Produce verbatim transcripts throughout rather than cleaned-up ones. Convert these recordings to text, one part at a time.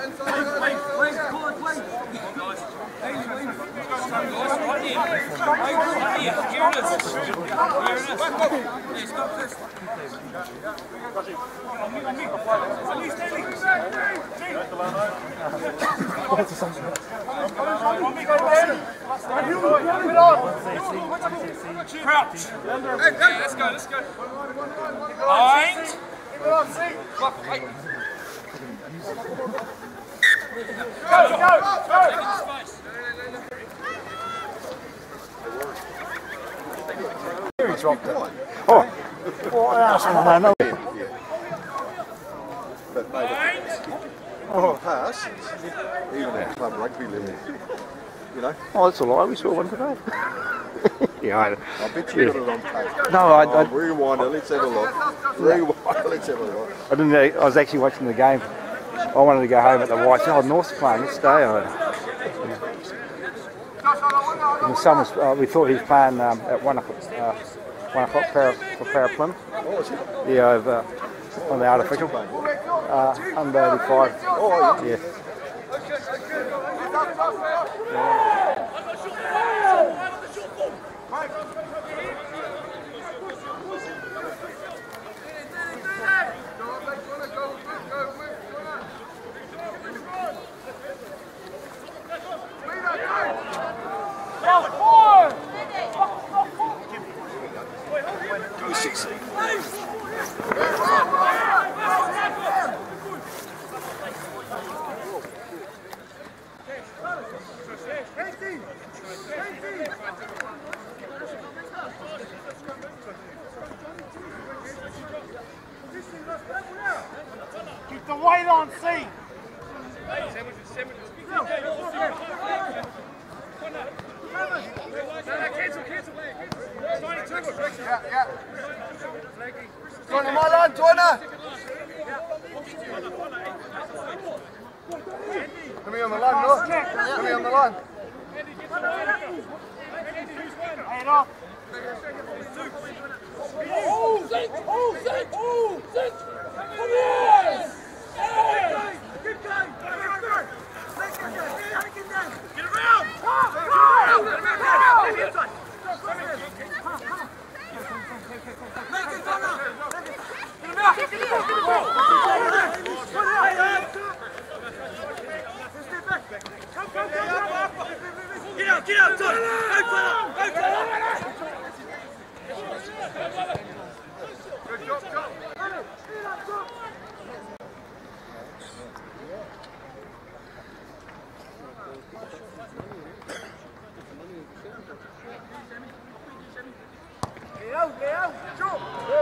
Crouch. Hey, let's go, let's go. Bind. Wait. Go, go, go. He dropped it. Oh, what else? I don't know. Oh, pass. Even at club rugby level, you know. Oh, that's all right. We saw one today. Yeah, I, I bet you got it on tape. no, I, I, oh, rewind it. Let's have a look. Rewind. Let's have a look. I didn't. I was actually watching the game. I wanted to go home at the White. Oh, North's playing this day. I, and the son was, uh, we thought he was playing um, at one o'clock. Uh, one o'clock para, for Para Plymouth. Oh, is it? Yeah, over on the artificial. Uh, under eighty-five. Oh, yeah. Go sixteen. Keep the weight on seat. Cancel, cancel. Yeah, yeah. Joiner, mal an, Joiner. Let me on the line, no? Let me on the line. Head off. Oh, Zink! Oh, Zink! Oh, Zink! Come here! Hey! Keep going! Get around! Get inside! Get out, get out, son! Good job, job. Leo, Leo, jump!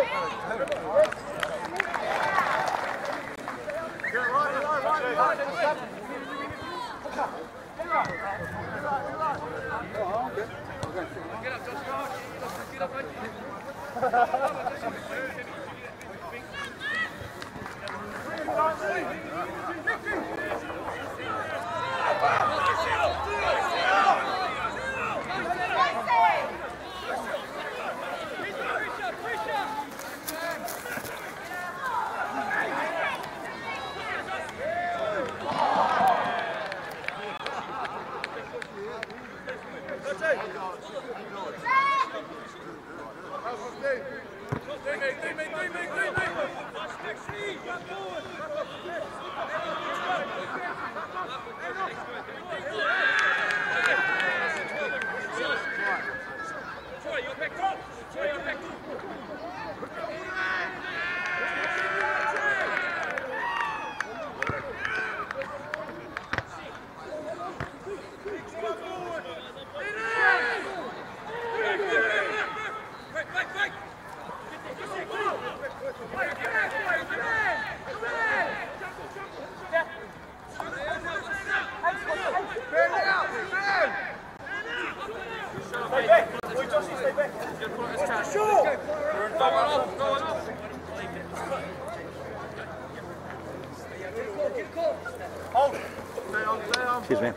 Excuse me.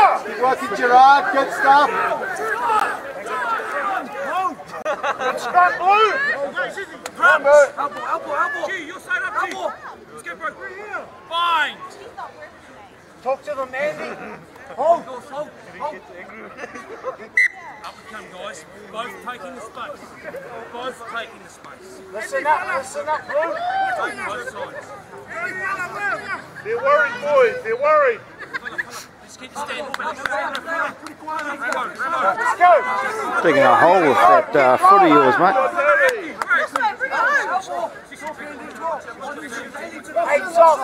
Keep working, Gerard. Good stuff. Good start, Blue. Elbow, elbow, elbow. G, your side up, G. Skip her. Fine. Talk to them, Andy. Hold. Hold, hold, hold. Up we come, guys. Both taking the space. Both taking the space. Listen up, listen up, Blue. Take both sides. They're worried, boys. They're worried. Just keep the stand. Let's go. Digging a hole with that uh, foot of yours, mate. Eight off.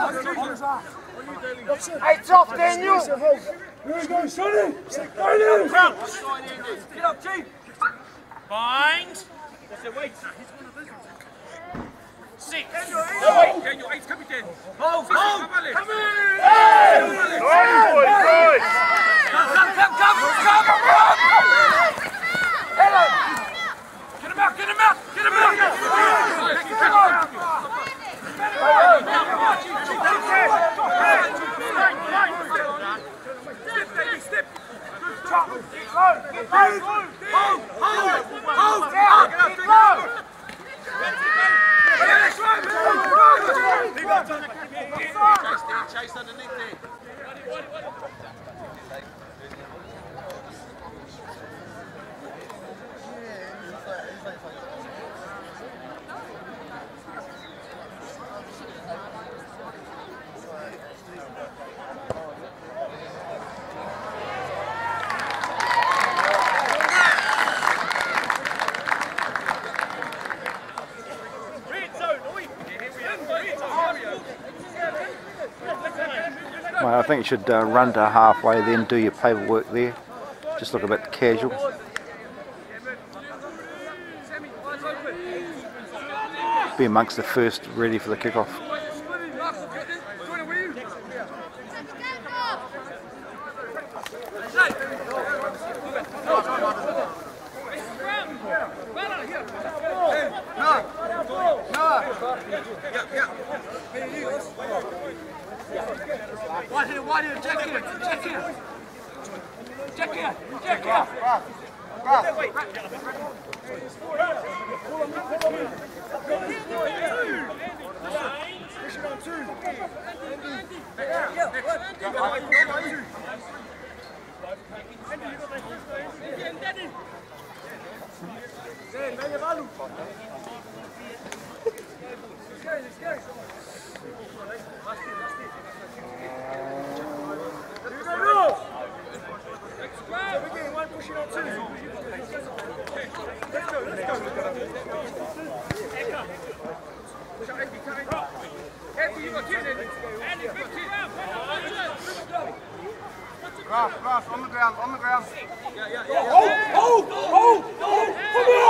Eight off, Daniel. Here we go, Sonny. Get up, G. Bind. Six. Okay, your eight's coming down. Hold, hold. Come in. Hey! Nice, boys, nice. Come, come, come, come, come, come. Hello. Get him out, get him out, get him out. Step, baby, step. Hold, hold, hold, hold, hold. Chase underneath there. Well, I think you should uh, run to halfway, then do your paperwork there. Just look a bit casual. Be amongst the first, ready for the kickoff. Wide here, wide here, check here, check here. Check here, check here. Grass, grass, on the ground, on the ground. Yeah, yeah, yeah. Hold, hold, hold, hold. Come on!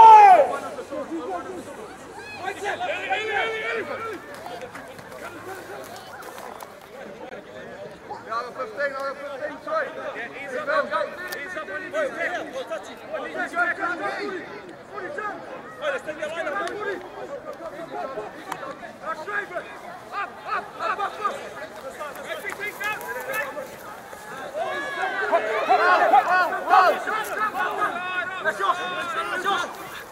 Another fifteen, another fifteen, sorry. Yeah, ease up, go, go. Ease up on his back. On his back, on his back. Up, up, up, up, up. Everything down. Let's go. Let's go.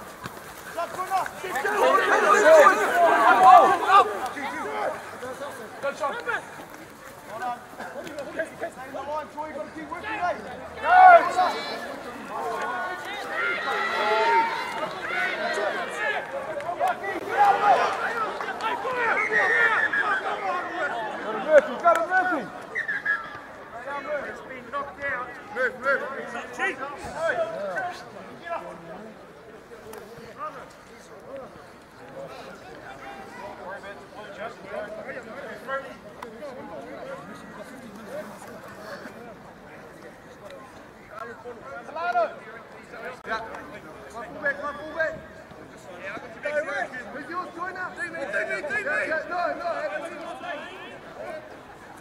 Good shot. Got him, Murphy. It's been knocked out. Move, move. Yeah. My fullback, my fullback. Who's yours? Join up. Do me, do me, do me. No, no.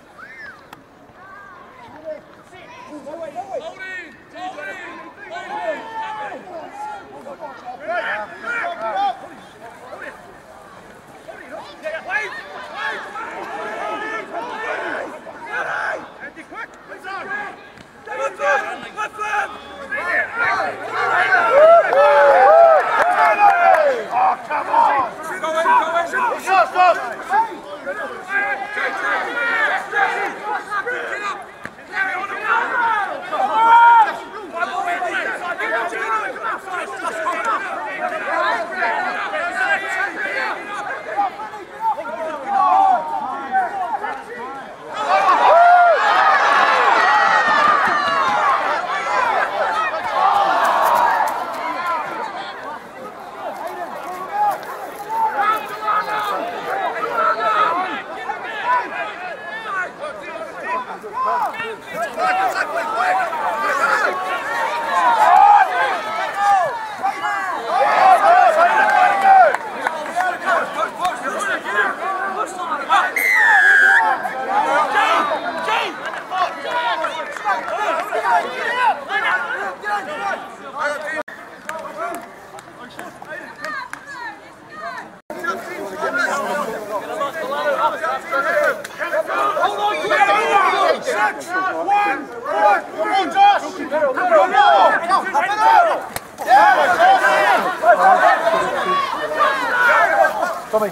Tommy.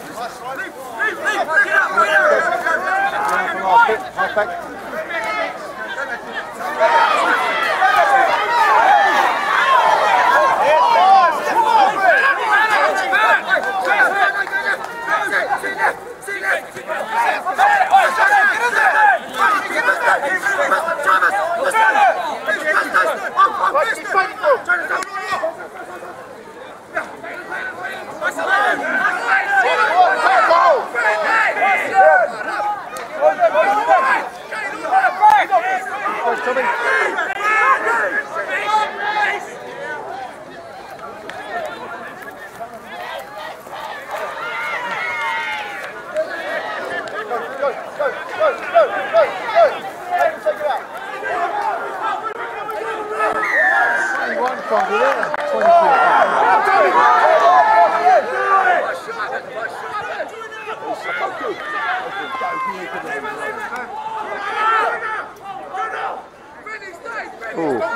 Ooh.